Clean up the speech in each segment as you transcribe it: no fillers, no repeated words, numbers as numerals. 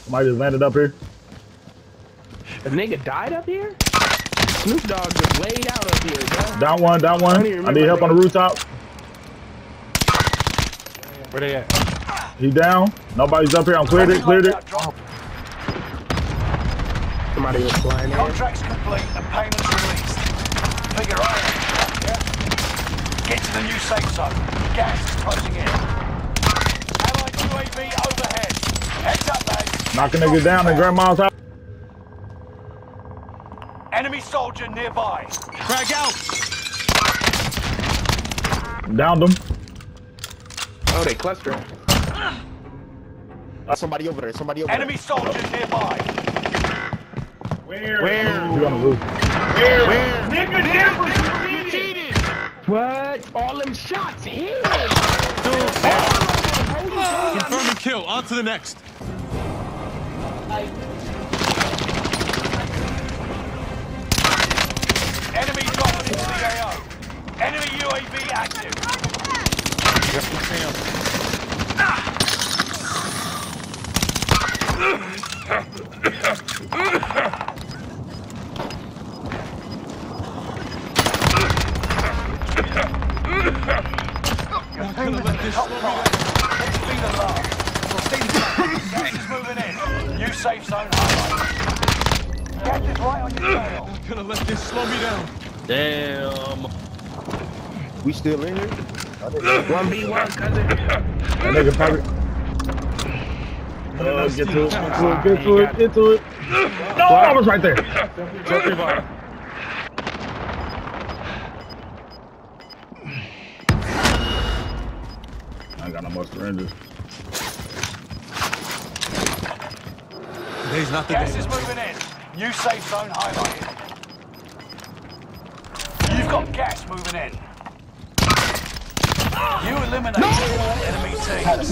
Somebody just landed up here. A nigga died up here? Snoop Dogg just laid out up here, bro. Down one, down one. I need help on the rooftop. Where they at? He down. Nobody's up here. I'm cleared it, cleared it. Somebody was flying in. Contract's complete and payments released. Figure right. Yeah. Get to the new safe zone. Gas is closing in. Allied UAV overhead. Heads up, lads. Knock a nigga down in Grandma's house. Enemy soldier nearby. Frag out! Downed him. Oh, they clustering. Somebody over there. Somebody over Enemy soldier nearby. Where? You on the roof. Where? Nigga, you cheated! there. What? All them shots hit. Confirm and kill. On to the next. Enemy dropping into the AO. Enemy UAV active. Your team is in top five. Let's be the last. Gas is moving in. New safe zone highlighted. Gas is right on your tail. I'm gonna let this slow me down. Damn. We still in here? 1v1, cousin. That nigga probably. Get to it, get to it. No, I was right there. I ain't got no more syringes. Today's not the Gas day. is moving in. New safe zone highlighted. You've got gas moving in. You eliminated all enemy teams.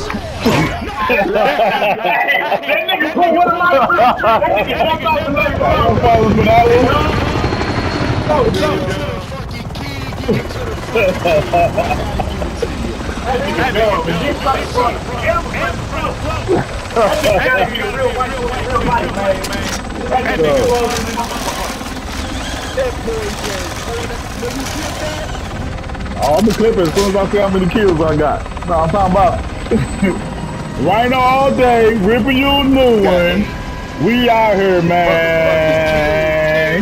Oh, I'm a clipper as soon as I see how many kills I got. No, I'm talking about Rhino all day, ripping you a new one. We out here, man.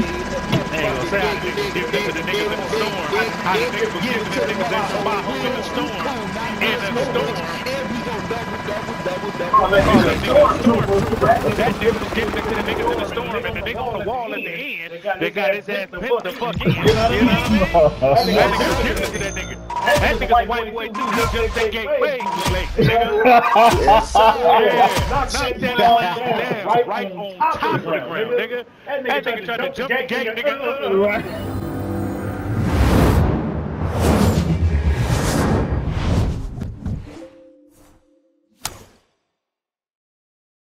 They got his ass pinned the fuck in. You know what I mean? That nigga's a white boy too. He just say gateway late, nigga. Yes, sir. Not that down right on top of the ground, nigga. That nigga tried to jump the gate, nigga.